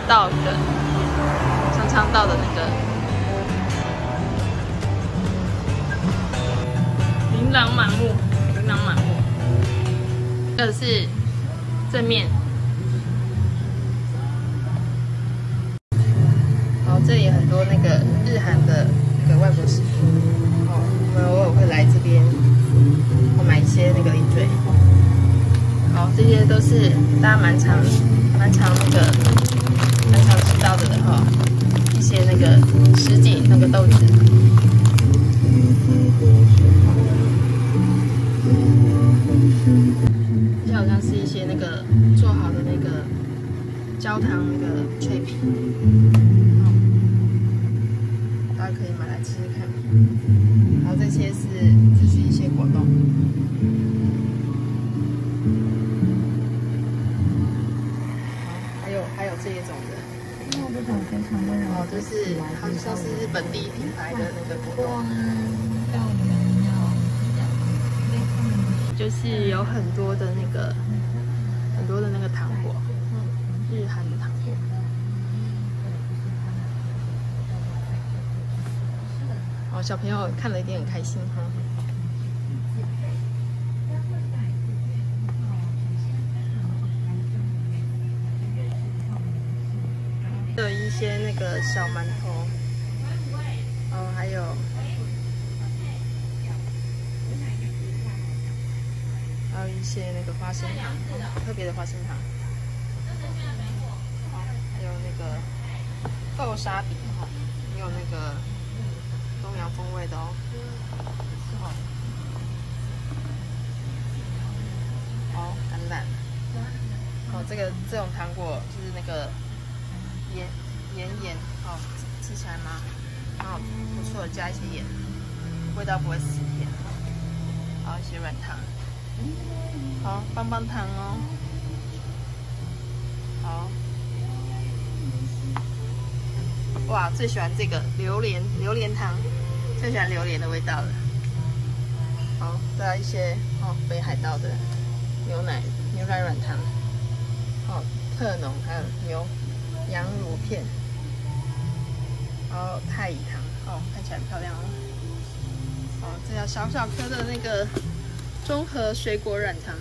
稻的，常常稻的那个琳琅满目，琳琅满目。这是正面。好，这里很多那个日韩的那个外国食品。哦，我们偶尔会来这边，买一些那个零嘴。好，这些都是大家蛮常吃到的哈，一些那个什锦那个豆子。这好像是一些那个做好的那个焦糖那个脆皮，大家可以买来吃吃看。然后这些是一些果冻，还有这一种的， 这种非常温柔。 哦，就是好像是日本第一品牌的那个果冻。就是有很多的那个糖果，日韩的糖果。哦，小朋友看了一定很开心哈。有一些那个小馒头，哦，还有。还有一些那个花生糖，特别的花生糖，好，还有那个豆沙饼哈，也有那个东洋风味的哦。好，橄榄，哦，这种糖果就是那个盐，哦，吃起来蛮不错的，加一些盐，味道不会死甜。好，一些软糖。好，棒棒糖哦。好，哇，最喜欢这个榴莲糖，最喜欢榴莲的味道了。好，再来一些北海道的牛奶软糖，特浓，还有羊乳片，然后太乙糖，看起来很漂亮哦。这叫小小颗的那个。综合水果软糖，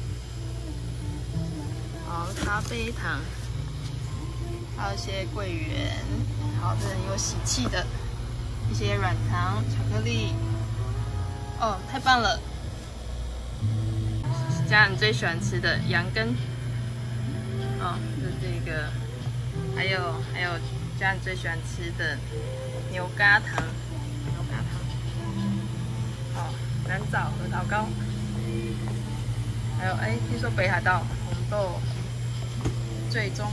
好，咖啡糖，还有一些桂圆，好的有喜气的一些软糖、巧克力，哦，太棒了！家人最喜欢吃的羊羹，就是这个，还有家人最喜欢吃的牛轧糖，南枣核桃糕。还有听说北海道红豆最终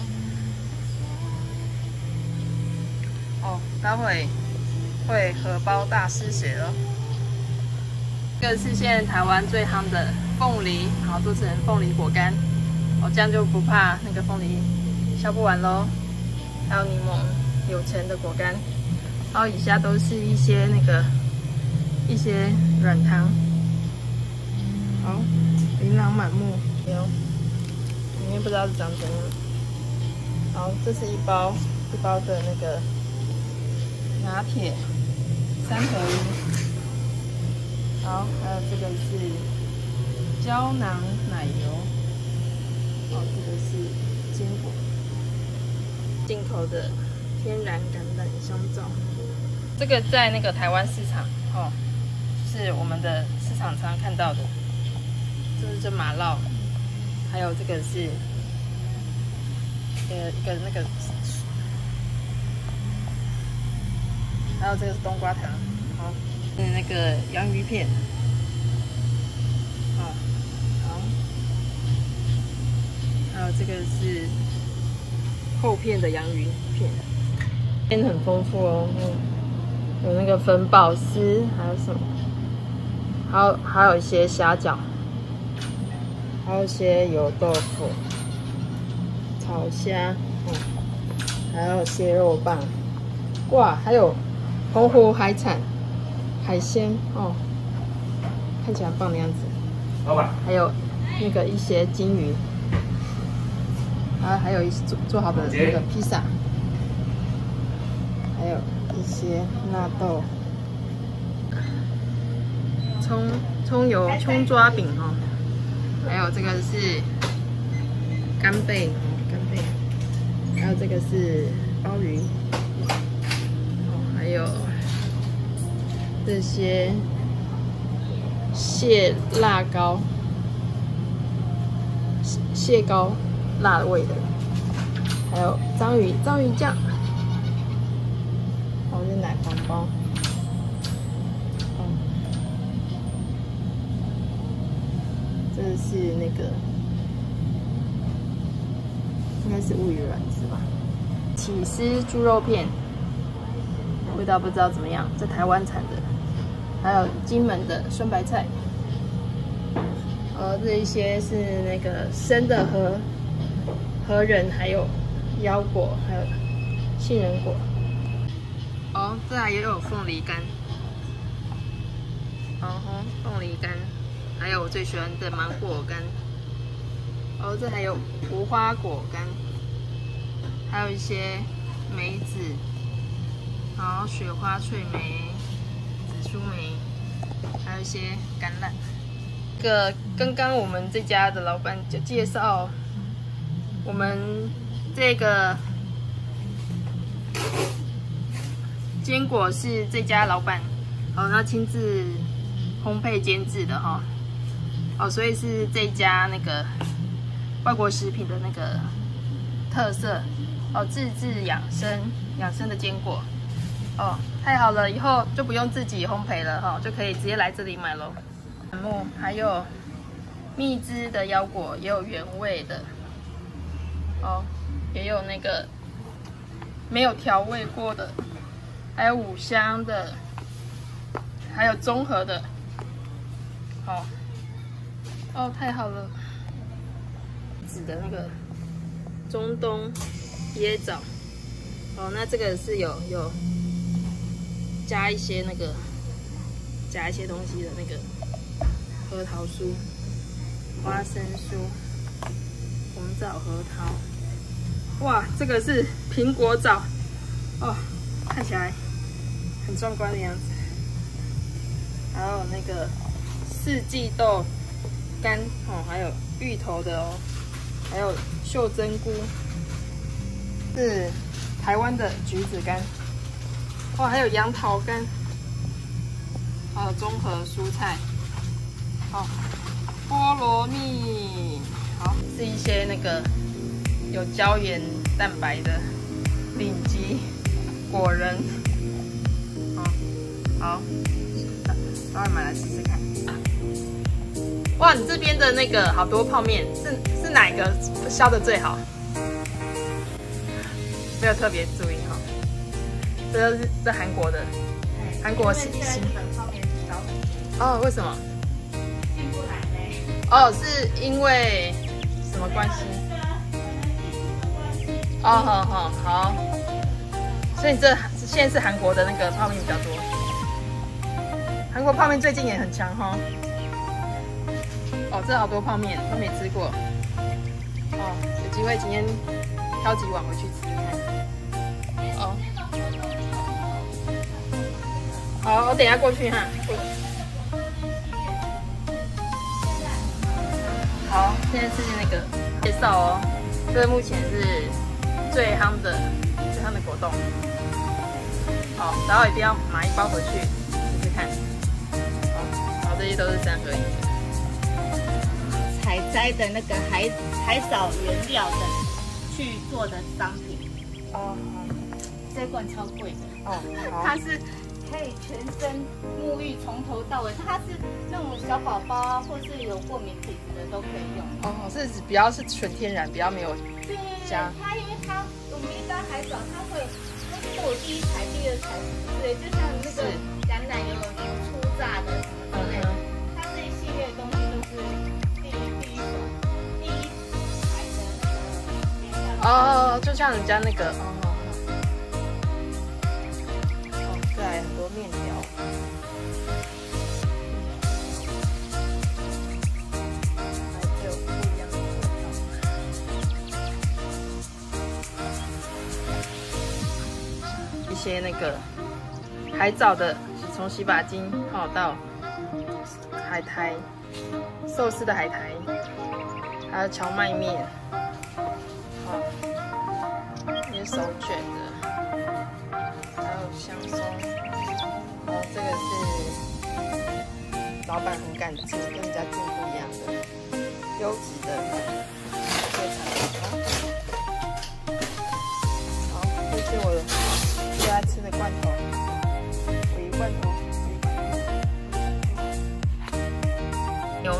待会会荷包大失血了。这个是现在台湾最夯的凤梨，好做成凤梨果干，这样就不怕那个凤梨削不完咯。还有柠檬柳橙的果干，然后以下都是一些软糖，好。琳琅满目，里面不知道是长怎样。好，这是一包的那个拿铁3合1。好，还有这个是胶囊奶油，这个是坚果，进口的天然橄榄香皂。这个在那个台湾市场，是我们的市场常看到的。这是麻酪，还有这个是一个那个，还有这个是冬瓜糖，好，那个洋芋片，好，还有这个是厚片的洋芋片，片很丰富哦，有那个粉宝丝，还有什么？还有一些虾饺。还有一些油豆腐、炒虾，还有蟹肉棒，哇，还有澎湖海鲜看起来很棒的样子。老板，还有那个一些金鱼， 还有做好的那个披萨，还有一些纳豆、葱油葱抓饼哦，还有这个是干贝，还有这个是鲍鱼，还有这些蟹辣膏、蟹膏辣味的，还有章鱼酱，还有奶黄包，这是那个应该是乌鱼卵是吧？起司猪肉片，味道不知道怎么样，在台湾产的。还有金门的酸白菜，这一些是那个生的核仁，还有腰果，还有杏仁果。这还也有凤梨干，凤梨干，还有我最喜欢的芒果干。这还有无花果干，还有一些梅子，然后雪花脆梅。紫苏梅，还有一些橄榄。刚刚我们这家的老板就介绍，我们这个坚果是这家老板他亲自烘焙监制的所以是这家那个外国食品的那个特色自制养生的坚果。太好了，以后就不用自己烘焙了就可以直接来这里买咯。还有蜜汁的腰果，也有原味的也有那个没有调味过的，还有五香的，还有综合的。太好了，指的那个中东椰枣那这个是有加一些东西的那个核桃酥、花生酥、红枣核桃。哇，这个是苹果枣看起来很壮观的样子。还有那个四季豆干还有芋头的还有秀珍菇，是台湾的橘子干。还有杨桃干，还有综合蔬菜，菠萝蜜，是一些那个有胶原蛋白的顶级果仁，待会买来试试看。哇，你这边的那个好多泡面，是哪一个销的最好？没有特别注意这韩国的，韩国新泡面少很多。 为什么？ 进不来嘞。 是因为什么关系？好。所以你现在是韩国的那个泡面比较多。韩国泡面最近也很强这好多泡面都没吃过。有机会今天挑几碗回去吃吃看。好，我等一下过去哈。好，现在是那个介绍这目前是最夯的果冻。然后一定要买一包回去试试看。这些都是3合1的。 采摘的那个海藻原料的去做的商品。这罐超贵的。它是可以全身沐浴，从头到尾，它是那种小宝宝或是有过敏体质的都可以用。 是比较是纯天然，比较没有加。 它因为我们一般海藻，它会过第一采、第二采，对，就像那个橄榄油初榨的什么之类的，它这一系列的东西都是第一采的那个。 就像人家那个对，很多面条。还有不一样的味道。 些那个海藻的，从洗发精到海苔、寿司的海苔，还有荞麦面，一些手卷的，还有香松。这个是老板很敢进，跟人家进不一样的优质的一些产品。好，这是我最爱吃的罐头，鲔鱼罐头，牛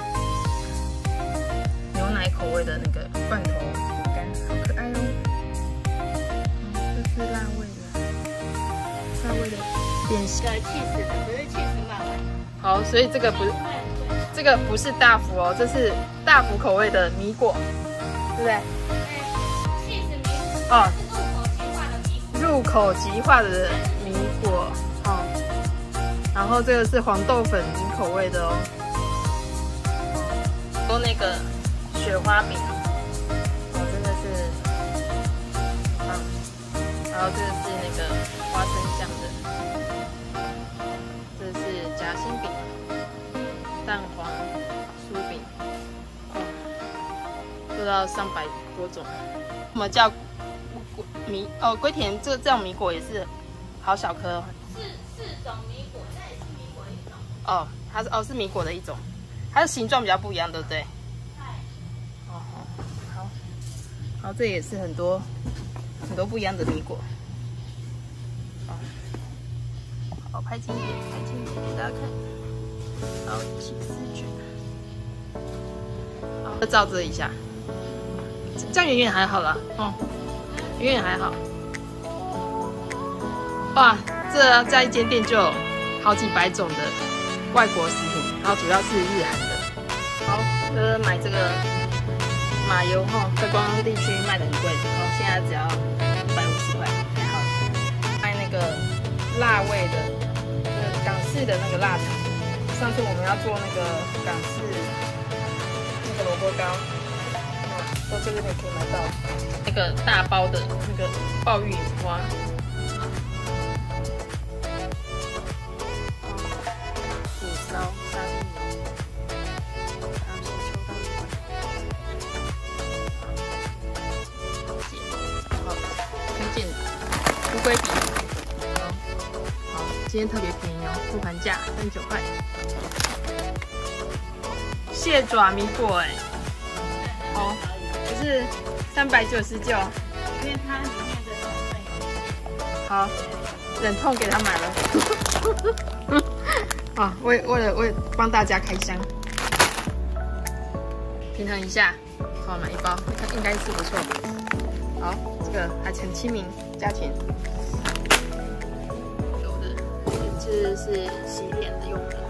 奶口味的那个罐头饼干，好可爱哦。这是辣味的点心。 cheese的，不是cheese曼玩。 好，所以这个不是大福哦，这是大福口味的米果，对不对？ 对，cheese米哦， 是入口即化的米果。 入口即化的米果，然后这个是黄豆粉口味的哦，都那个雪花饼，真的是，然后这个是那个花生酱的，这是夹心饼、蛋黄酥饼，做到300多种。我们叫龟田这种米果也是好小颗哦。 四种米果，这也是米果一种。 哦，它是米果的一种，它的形状比较不一样，对不对？好，这也是很多不一样的米果。好，拍近一点给大家看。好，起司卷。好，照这一下，这样远远还好啦，远远还好。哇，这在一间店就有好几百种的外国食品，然后主要是日韩的。好，买这个马油在观光地区卖的很贵，现在只要150块，还好。卖那个辣味的，港式的那个腊肠。上次我们要做那个港式那个萝卜糕，在这边也可以买到。那个大包的那个鲍鱼花。虎烧沙丁鱼，还有秋刀鱼，推荐乌龟饼。好，今天特别便宜哦，复盘价39块。蟹爪米果可是399， 因为它里面的成分有。 好，忍痛给他买了。为了帮大家开箱，平衡一下，买一包，应该是不错。好，这个还很亲民，价钱。有的，这是洗脸的用的，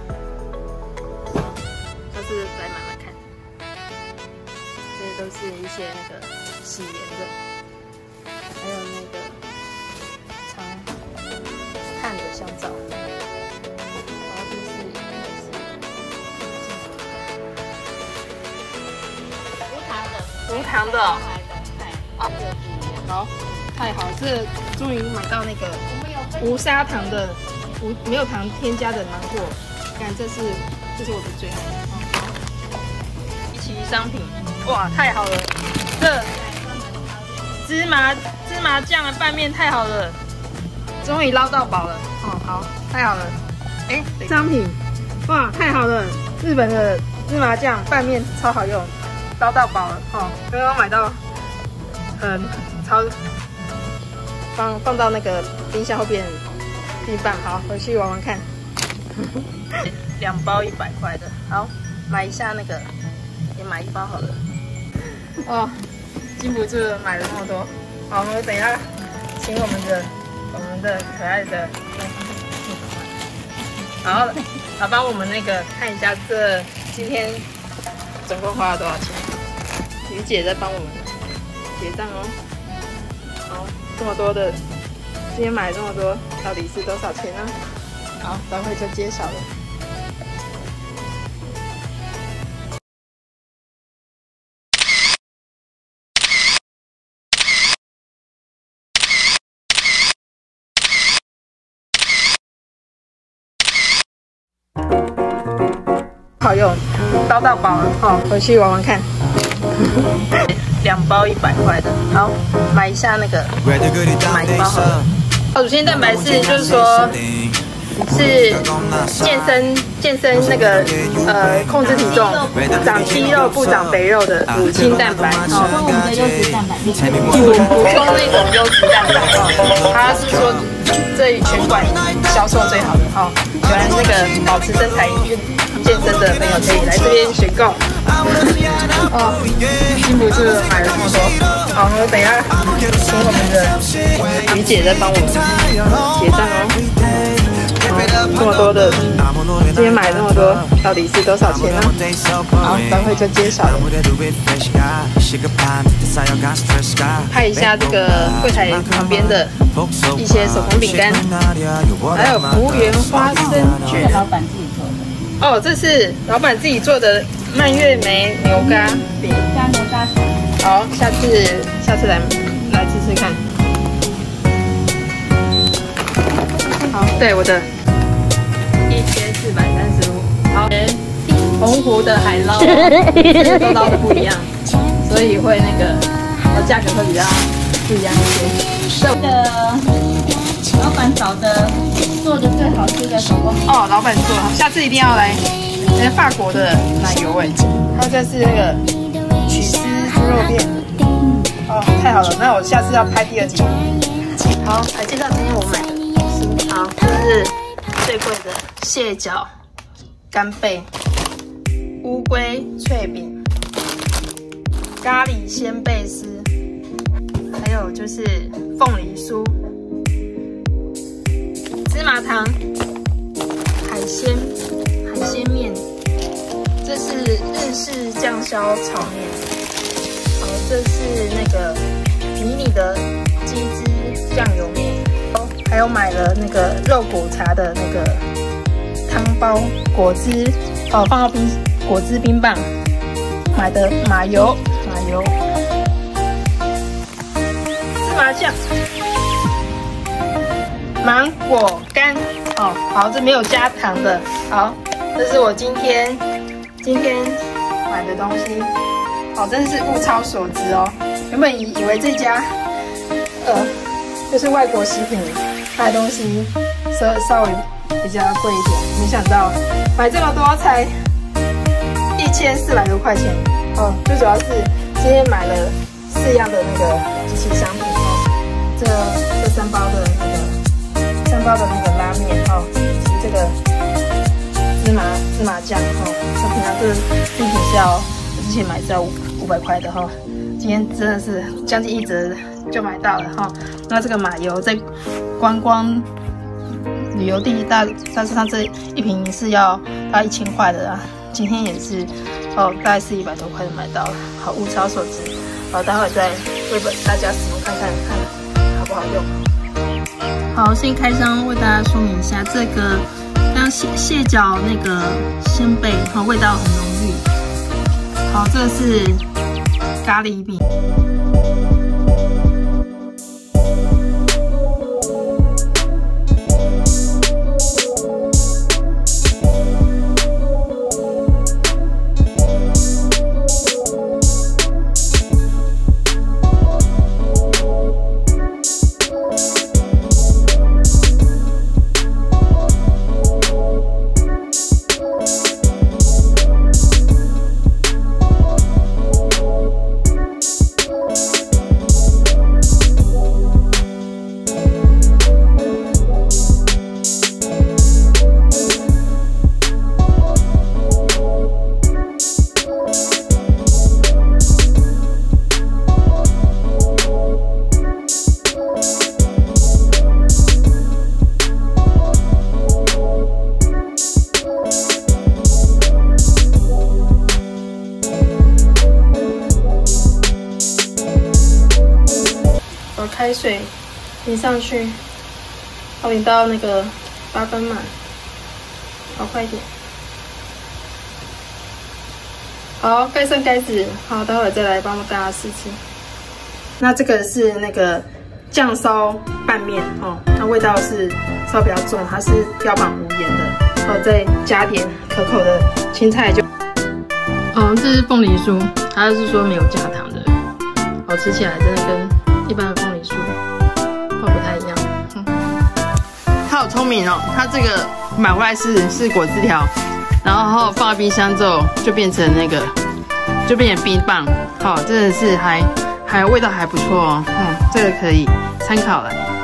下次来买买看。这些都是一些那个洗颜的，还有那个长炭的香皂。无糖的，好，太好了，这终于买到那个无砂糖的、没有糖添加的芒果，看这是我的最爱。一期商品，哇，太好了！这芝麻酱的拌面太好了，终于捞到宝了。好，太好了。商品，哇，太好了！日本的芝麻酱拌面超好用。捞到宝了刚刚买到，放到那个冰箱后边冰棒，好，回去玩玩看。2包100块的，好，买一下那个，也买1包好了。禁不住买了那么多，好，我们等一下请我们的可爱的，好，来帮我们那个看一下这今天总共花了多少钱？于姐在帮我们结账哦。好，这么多的，今天买这么多，到底是多少钱呢？好，待会就揭晓了。 好用，包到饱了哦，回去玩玩看。2包100块的，好，买一下那个，买一包好了。乳清蛋白质就是说。是健身那个控制体重，长肌肉不长肥肉的乳清蛋白哦， 我们的优质蛋白， 补充那种优质蛋白哦。他是说这里全馆销售最好的哦，喜欢那个保持身材健身的朋友可以来这边选购。哦，金不是买了这么多，好，我等一下请我们的于姐再帮我们结账哦。这么多的，今天买那么多，到底是多少钱呢？好，等会就揭晓了。看一下这个柜台旁边的一些手工饼干，还有服务员花生卷， 老板自己做的。 哦，这是老板自己做的蔓越莓牛轧饼， 加牛轧粉。 好，下次来吃吃看。好，对我的。1435，好，澎湖的海捞都捞的不一样，所以会那个价格会比较不一样一些。 这个老板找的做的最好吃的手工哦，老板做，下次一定要来。法国的奶油哎，它这是那个曲丝猪肉片，哦，太好了，那我下次要拍第2集。好，来介绍今天我买的东西。好，这是最贵的蟹脚。干贝、乌龟脆饼、咖喱鲜贝丝，还有就是凤梨酥、芝麻糖、海鲜面，这是日式酱烧炒面，好，这是那个迷你的鸡汁酱油面，还有买了那个肉骨茶的那个。汤包果汁哦，放到果汁冰棒，买的马油、芝麻酱、芒果干哦，好，这没有加糖的，好，这是我今天买的东西，哦，真的是物超所值哦。原本以为这家就是外国食品卖东西稍微比较贵一点，没想到买这么多才1400多块钱哦。最主要是今天买了4样的那个机器商品哦，这3包的那个拉面哦，以及这个芝麻酱哦。那平常这个一瓶是要我之前买是要500块的哈，今天真的是将近1折就买到了哈。那这个马油在观光旅游地但是它这一瓶是要大概1000块的啊，今天也是大概是100多块就买到了，好，物超所值。好，待会再为大家使用看好不好用。好，先开箱为大家说明一下这个刚蟹脚那个鲜贝，好，味道很浓郁。好，这是咖喱饼。开水淋上去，好，淋到那个8分满，好，快一点。好，盖上盖子，好，待会再来帮大家试吃。那这个是那个酱烧拌面哦，它味道是稍比较重，它是标榜无盐的，再加点可口的青菜就。这是凤梨酥，它是说没有加糖的，吃起来真的跟一般的凤梨酥不太一样。它好聪明哦，它这个买回来是果汁条，然后放到冰箱之后就变成冰棒，真的是还味道还不错哦，这个可以参考了。